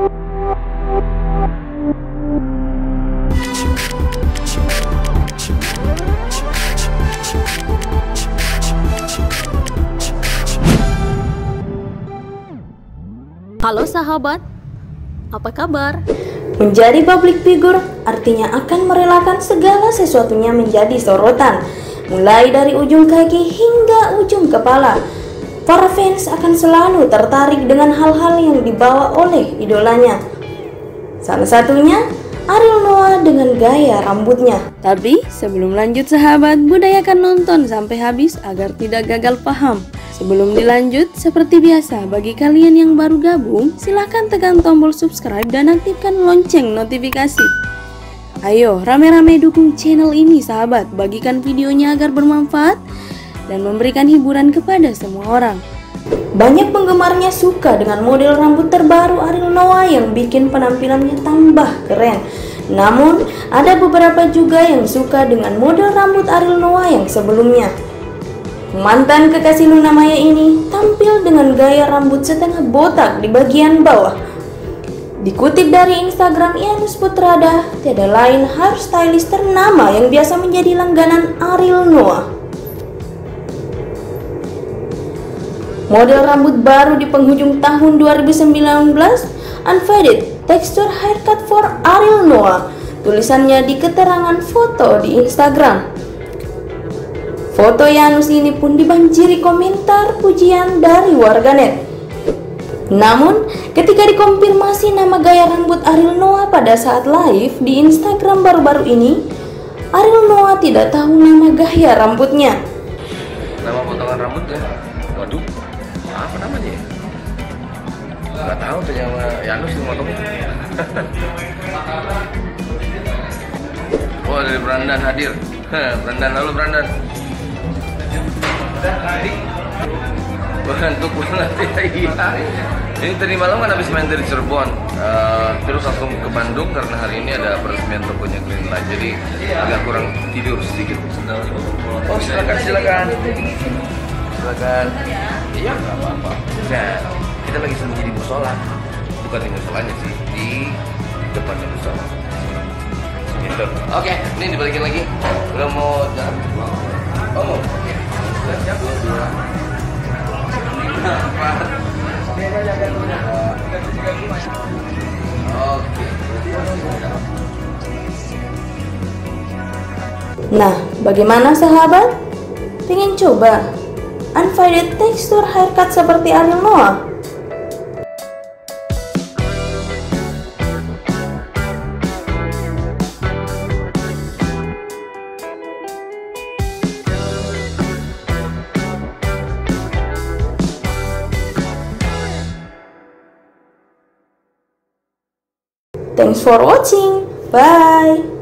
Halo sahabat, apa kabar? Menjadi public figure artinya akan merelakan segala sesuatunya menjadi sorotan, mulai dari ujung kaki hingga ujung kepala. Para fans akan selalu tertarik dengan hal-hal yang dibawa oleh idolanya. Salah satunya Ariel Noah dengan gaya rambutnya. Tapi sebelum lanjut sahabat, budayakan nonton sampai habis agar tidak gagal paham. Sebelum dilanjut, seperti biasa, bagi kalian yang baru gabung, silahkan tekan tombol subscribe dan aktifkan lonceng notifikasi. Ayo, rame-rame dukung channel ini sahabat, bagikan videonya agar bermanfaat dan memberikan hiburan kepada semua orang. Banyak penggemarnya suka dengan model rambut terbaru Ariel Noah yang bikin penampilannya tambah keren. Namun, ada beberapa juga yang suka dengan model rambut Ariel Noah yang sebelumnya. Mantan kekasih Luna Maya ini tampil dengan gaya rambut setengah botak di bagian bawah. Dikutip dari Instagram Ianus Putrada, tiada lain hairstylist ternama yang biasa menjadi langganan Ariel Noah. Model rambut baru di penghujung tahun 2019, Unfaded Texture Haircut for Ariel Noah, tulisannya di keterangan foto di Instagram. Foto Ianus ini pun dibanjiri komentar pujian dari warganet. Namun, ketika dikonfirmasi nama gaya rambut Ariel Noah pada saat live di Instagram baru-baru ini, Ariel Noah tidak tahu nama gaya rambutnya. Nama potongan rambutnya? Waduh, apa namanya ya? Gak tahu tuh yang Ianus yang motongnya. Oh, dari Brandan hadir. Brandan, lalu Brandan. Bantuk banget ya, iya. Ini tadi malam kan habis main dari Cirebon, terus langsung ke Bandung karena hari ini ada peresmian tokonya Greenlight, jadi agak kurang tidur sedikit. Oh silakan. Iya nggak apa-apa. Nah, kita lagi sembunyi di musola, bukan di musolanya sih, di depannya musola. Gitu. Oke, ini dibalikin lagi. Udah mau jalan? Oh mau. Nah, bagaimana sahabat? Pengen coba Unfaded Texture Haircut seperti Ariel Noah? Thanks for watching. Bye.